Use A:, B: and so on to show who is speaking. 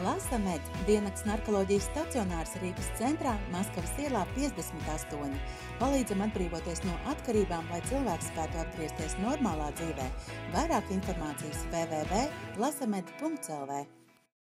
A: Lasamed diennakts narkoloģijas stacionārs Rīgas centrā Maskavas ielā 58. Palīdzam atbrīvoties no atkarībām, lai cilvēks spētu atgriezties normālā dzīvē. Vairāk informācijas www.lasamed.lv